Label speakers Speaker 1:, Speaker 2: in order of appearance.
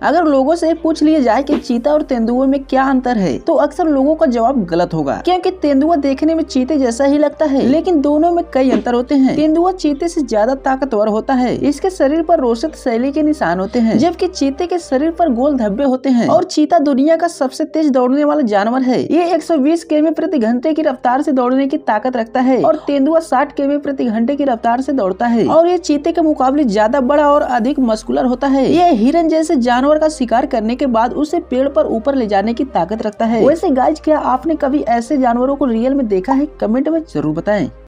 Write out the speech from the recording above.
Speaker 1: अगर लोगों से पूछ लिया जाए कि चीता और तेंदुए में क्या अंतर है तो अक्सर लोगों का जवाब गलत होगा, क्योंकि तेंदुआ देखने में चीते जैसा ही लगता है, लेकिन दोनों में कई अंतर होते हैं। तेंदुआ चीते से ज्यादा ताकतवर होता है, इसके शरीर पर रोशत शैली के निशान होते हैं, जबकि चीते के शरीर पर गोल धब्बे होते हैं। और चीता दुनिया का सबसे तेज दौड़ने वाला जानवर है। ये 120 किमी प्रति घंटे की रफ्तार से दौड़ने की ताकत रखता है और तेंदुआ 60 किमी प्रति घंटे की रफ्तार से दौड़ता है। और ये चीते के मुकाबले ज्यादा बड़ा और अधिक मस्कुलर होता है। ये हिरन जैसे जानवर का शिकार करने के बाद उसे पेड़ पर ऊपर ले जाने की ताकत रखता है। वैसे गाइज, क्या आपने कभी ऐसे जानवरों को रियल में देखा है? कमेंट में जरूर बताएं।